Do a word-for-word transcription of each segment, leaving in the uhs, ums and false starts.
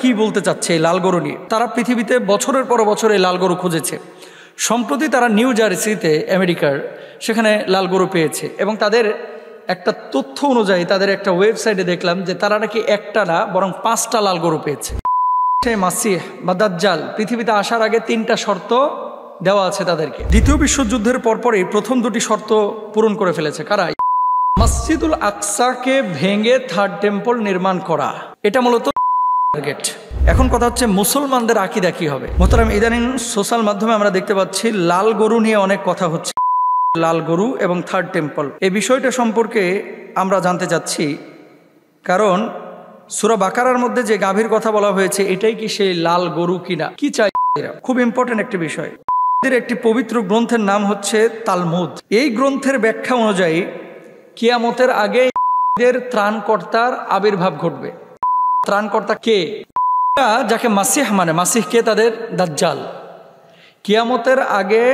কি বলতে চাচ্ছে এই লাল গরু নিয়ে? তারা পৃথিবীতে বছরের পর বছর এই লাল গরু খুঁজেছে। সম্প্রতি তারা নিউ জার্সিতে আমেরিকার সেখানে লাল গরু পেয়েছে এবং তাদের একটা তথ্য অনুযায়ী তাদের একটা ওয়েবসাইটে দেখলাম যে তারা নাকি একটা না বরং পাঁচটা লাল গরু পেয়েছে। সেই মাসিহ বা দাজ্জাল পৃথিবীতে আসার আগে তিনটা শর্ত দেওয়া আছে তাদেরকে। দ্বিতীয় বিশ্বযুদ্ধের পরপরই প্রথম দুটি শর্ত পূরণ করে ফেলেছে। কারা? মসজিদুল আকসাকে ভেঙে থার্ড টেম্পল নির্মাণ করা, এটা মূলত টার্গেট। এখন কথা হচ্ছে মুসলমানদের আকীদা কি হবে? মোহতারাম, ইদানিং সোশ্যাল মাধ্যমে আমরা দেখতে পাচ্ছি লাল গরু নিয়ে অনেক কথা হচ্ছে। লাল গরু এবং থার্ড টেম্পল, এই বিষয়টা সম্পর্কে আমরা জানতে চাচ্ছি। কারণ সূরা বাকারার মধ্যে যে গাভীর কথা বলা হয়েছে এটাই কি সেই লাল গরু কিনা, কি চাই? খুব ইম্পর্টেন্ট একটি বিষয়। একটি পবিত্র গ্রন্থের নাম হচ্ছে তালমুদ। এই গ্রন্থের ব্যাখ্যা অনুযায়ী কিয়ামতের আগে এদের ত্রাণকর্তার আবির্ভাব ঘটবে। ত্রাণকর্তা কে? যাকে মাসিহ মানে, মাসিহ কে? তাদের দাজ্জাল। কিয়ামতের আগে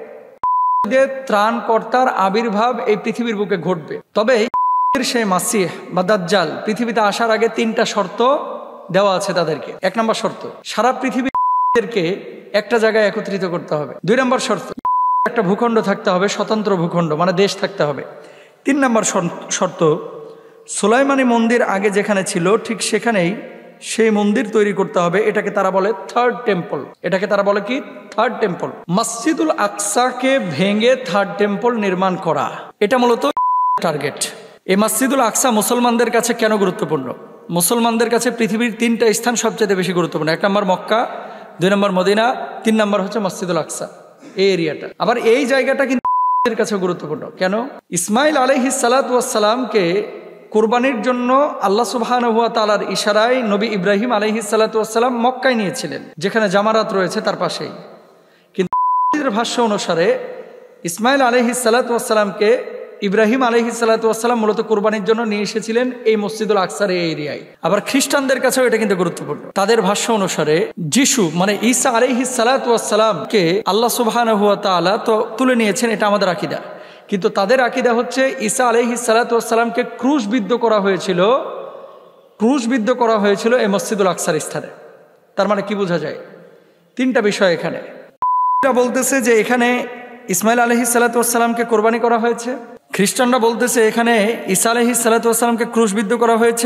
এদের ত্রাণকর্তার আবির্ভাব এই পৃথিবীর বুকে ঘটবে। তবে সেই মাসিহ বা দাজ্জাল পৃথিবীতে আসার আগে তিনটা শর্ত দেওয়া আছে তাদেরকে। এক নম্বর শর্ত, সারা পৃথিবীকে একটা জায়গায় একত্রিত করতে হবে। দুই নম্বর শর্ত, একটা ভূখণ্ড থাকতে হবে, স্বতন্ত্র ভূখণ্ড মানে দেশ থাকতে হবে। তিন নম্বর শর্ত, সুলাইমানি মন্দির আগে যেখানে ছিল ঠিক সেখানেই সেই মন্দির তৈরি করতে হবে। এটাকে তারা বলে থার্ড টেম্পল। এটাকে তারা বলে কি? Third temple. মসজিদুল আকসাকে ভেঙে থার্ড টেম্পল নির্মাণ করা, এটা মূলত টার্গেট। এই মসজিদুল আকসা মুসলমানদের কাছে কেন গুরুত্বপূর্ণ? মুসলমানদের কাছে পৃথিবীর তিনটা স্থান সবচেয়ে বেশি গুরুত্বপূর্ণ। এক নম্বর মক্কা, দুই নম্বর মদিনা, তিন নম্বর হচ্ছে মসজিদুল আকসা। এই এরিয়াটা, আবার এই জায়গাটা কিন্তু এর কাছে গুরুত্বপূর্ণ। কেন? ইসমাইল আলাইহিস সালাতু ওয়াস সালামকে কুরবানির জন্য আল্লাহ সুবহানাহু ওয়া তাআলার ইশারায় নবী ইব্রাহিম আলাইহিস সালাতু ওয়াস সালাম মক্কায় নিয়েছিলেন, যেখানে জামারাত রয়েছে তার পাশেই। কিন্তু ভাষ্য অনুসারে ইসমাইল আলাইহিস সালাতু ওয়াস সালামকে ইব্রাহিম আলাইহিস সালাতু ওয়াস সালাম মূলত কুরবানির জন্য নিয়ে এসেছিলেন এই মসজিদুল আকসার এই এরিয়ায়। আবার খ্রিস্টানদের কাছেও এটা কিন্তু গুরুত্বপূর্ণ। তাদের ভাষ্য অনুসারে যিশু মানে ঈসা আলাইহিস সালাতু ওয়াস সালামকে আল্লাহ সুবহানাহু ওয়া তাআলা তো তুলে নিয়েছেন, এটা আমাদের আকীদা। কিন্তু তাদের আকীদা হচ্ছে ঈসা আলাইহিস সালাতু ওয়াস সালামকে ক্রুশবিদ্ধ করা হয়েছিল, ক্রুশবিদ্ধ করা হয়েছিল এই মসজিদুল আকসার স্থানে। তার মানে কি বোঝা যায়? তিনটা বিষয় এখানে। এটা বলতেছে যে এখানে ইসমাইল আলাইহিস সালাতু ওয়াস সালামকে কোরবানি করা হয়েছে। খ্রিস্টানরা বলতেছে এখানে ঈসা আলাইহিস সালাতু ওয়াস সালামকে ক্রুশবিদ্ধ করা হয়েছে।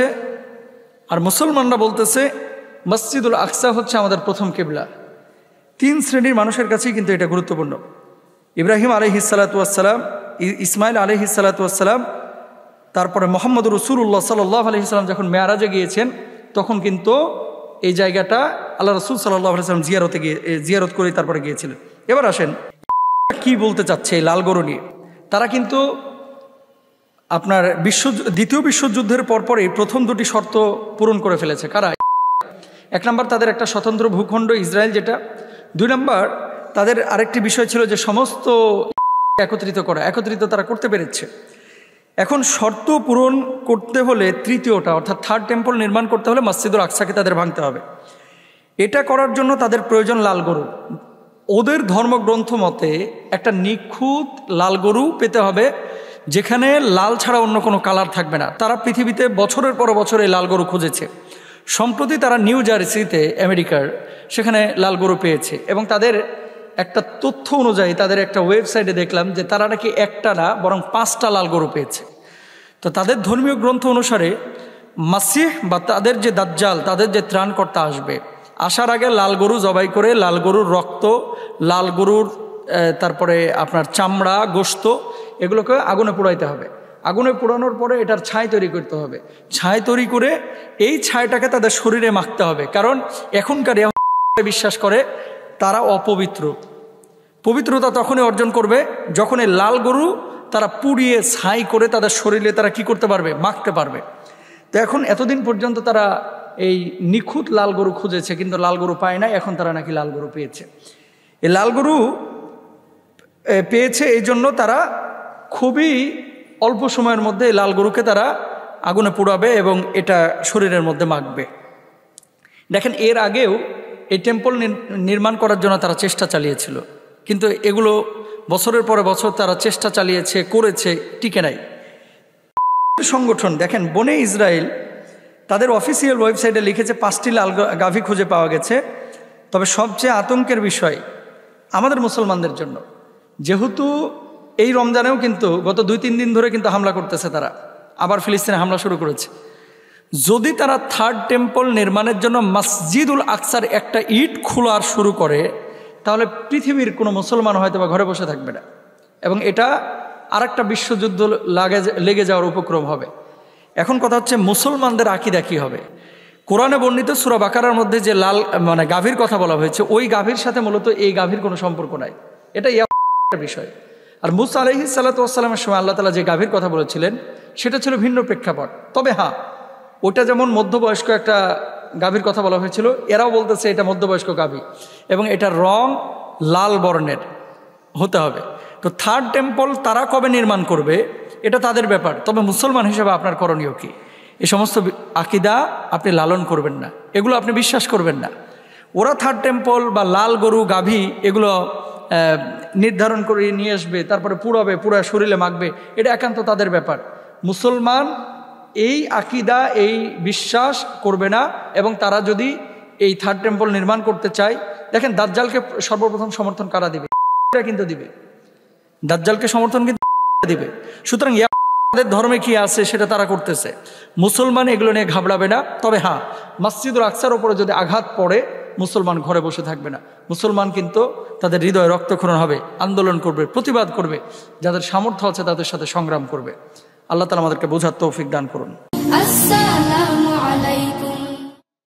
আর মুসলমানরা বলতেছে মসজিদুল আকসা হচ্ছে আমাদের প্রথম কিবলা। তিন শ্রেণীর মানুষের কাছেই কিন্তু এটা গুরুত্বপূর্ণ। ইব্রাহিম আলাইহিস সালাতু ওয়াস সালাম, ইসমাইল আলাইহিস সালাতু ওয়াস সালাম, তারপরে মুহাম্মদ রাসূলুল্লাহ সাল্লাল্লাহু আলাইহি ওয়াসাল্লাম যখন মেরাজে গিয়েছেন তখন কিন্তু এই জায়গাটা আল্লাহ রাসূল সাল্লাল্লাহু আলাইহি ওয়াসাল্লাম জিয়ারতে গিয়ে জিয়ারত করে তারপরে গিয়েছিলেন। এবার আসেন কি বলতে চাচ্ছে এই লাল গরু নিয়ে। তারা কিন্তু আপনার বিশ্ব দ্বিতীয় বিশ্বযুদ্ধের পরপরই প্রথম দুটি শর্ত পূরণ করে ফেলেছে। কারা? এক নম্বর, তাদের একটা স্বতন্ত্র ভূখণ্ড ইসরায়েল যেটা। দুই নম্বর, তাদের আরেকটি বিষয় ছিল যে সমস্ত একত্রিত করা, একত্রিত তারা করতে পেরেছে। এখন শর্ত পূরণ করতে হলে তৃতীয়টা অর্থাৎ থার্ড টেম্পল নির্মাণ করতে হলে মসজিদুল আকসাকে তাদের ভাঙতে হবে। এটা করার জন্য তাদের প্রয়োজন লাল গরু। ওদের ধর্মগ্রন্থ মতে একটা নিখুঁত লাল গরু পেতে হবে যেখানে লাল ছাড়া অন্য কোনো কালার থাকবে না। তারা পৃথিবীতে বছরের পর বছর এই লাল গরু খুঁজেছে। সম্প্রতি তারা নিউ জার্সিতে আমেরিকার সেখানে লাল গরু পেয়েছে এবং তাদের একটা তথ্য অনুযায়ী তাদের একটা ওয়েবসাইটে দেখলাম যে তারা নাকি একটা না বরং পাঁচটা লাল গরু পেয়েছে। তো তাদের ধর্মীয় গ্রন্থ অনুসারে মাসিহ বা তাদের যে দাজ্জাল, তাদের যে ত্রাণকর্তা আসবে, আসার আগে লাল গরু জবাই করে লাল গরুর রক্ত, লাল গরুর তারপরে আপনার চামড়া, গোশত এগুলোকে আগুনে পোড়াইতে হবে। আগুনে পোড়ানোর পরে এটার ছাই তৈরি করতে হবে। ছাই তৈরি করে এই ছাইটাকে তাদের শরীরে মাখতে হবে। কারণ এখনকার বিশ্বাস করে তারা অপবিত্র। পবিত্রতা তখনই অর্জন করবে যখন এই লাল গরু তারা পুড়িয়ে ছাই করে তাদের শরীরে তারা কি করতে পারবে? মাখতে পারবে। তো এখন এতদিন পর্যন্ত তারা এই নিখুঁত লাল গরু খুঁজেছে কিন্তু লাল গরু পায় না। এখন তারা নাকি লাল গরু পেয়েছে। এই লাল গরু পেয়েছে এই জন্য তারা খুবই অল্প সময়ের মধ্যে এই লাল গরুকে তারা আগুনে পোড়াবে এবং এটা শরীরের মধ্যে মাখবে। দেখেন, এর আগেও এই টেম্পল নির্মাণ করার জন্য তারা চেষ্টা চালিয়েছিল, কিন্তু এগুলো বছরের পরে বছর তারা চেষ্টা চালিয়েছে, করেছে, টিকে নাই। সংগঠন দেখেন, বনে ইসরায়েল তাদের অফিসিয়াল ওয়েবসাইটে লিখেছে পাঁচটি লাল গাভী খুঁজে পাওয়া গেছে। তবে সবচেয়ে আতঙ্কের বিষয় আমাদের মুসলমানদের জন্য, যেহেতু এই রমজানেও কিন্তু গত দুই তিন দিন ধরে কিন্তু হামলা করতেছে, তারা আবার ফিলিস্তিনে হামলা শুরু করেছে। যদি তারা থার্ড টেম্পল নির্মাণের জন্য মসজিদুল আকসার একটা ইট খোলার শুরু করে, তাহলে পৃথিবীর কোনো মুসলমান হয়তো বা ঘরে বসে থাকবে না, এবং এটা আর একটা বিশ্বযুদ্ধ লাগে লেগে যাওয়ার উপক্রম হবে। এখন কথা হচ্ছে মুসলমানদের আকীদা কী হবে? কোরআনে বর্ণিত সূরা বাকারার মধ্যে যে লাল মানে গাভীর কথা বলা হয়েছে, ওই গাভীর সাথে মূলত এই গাভীর কোনো সম্পর্ক নাই, এটা একটা বিষয়। আর মুসা আলাইহিস সালাতু ওয়াস সালামের সময় আল্লাহ তাআলা যে গাভীর কথা বলেছিলেন সেটা ছিল ভিন্ন প্রেক্ষাপট। তবে হ্যাঁ, ওটা যেমন মধ্যবয়স্ক একটা গাভীর কথা বলা হয়েছিল, এরাও বলতেছে এটা মধ্যবয়স্ক গাভী এবং এটার রং লাল বর্ণের হতে হবে। তো থার্ড টেম্পল তারা কবে নির্মাণ করবে এটা তাদের ব্যাপার। তবে মুসলমান হিসেবে আপনার করণীয় কি? এই সমস্ত আকীদা আপনি লালন করবেন না, এগুলো আপনি বিশ্বাস করবেন না। ওরা থার্ড টেম্পল বা লাল গরু গাভী এগুলো নির্ধারণ করে নিয়ে আসবে, তারপরে পুড়াবে, পুরা শরীরে মাখবে, এটা একান্ত তাদের ব্যাপার। মুসলমান এই আকীদা এই বিশ্বাস করবে না। এবং তারা যদি এই থার্ড টেম্পল নির্মাণ করতে চায়, দেখেন দাজ্জালকে সর্বপ্রথম সমর্থন কারা দিবে? কিন্তু দিবে, দাজ্জালকে সমর্থন কিন্তু দিবে। সুতরাং তাদের ধর্মে কি আছে সেটা তারা করতেছে। মুসলমান এগুলো নিয়ে ঘাবড়াবে না। তবে হ্যাঁ, মসজিদুল আকসার উপরে যদি আঘাত পড়ে মুসলমান ঘরে বসে থাকবে না। মুসলমান কিন্তু তাদের হৃদয়ে রক্তক্ষরণ হবে, আন্দোলন করবে, প্রতিবাদ করবে, যাদের সামর্থ্য আছে তাদের সাথে সংগ্রাম করবে। আল্লাহ তাআলা আমাদেরকে বোঝার তৌফিক দান করুন। আসসালামু আলাইকুম।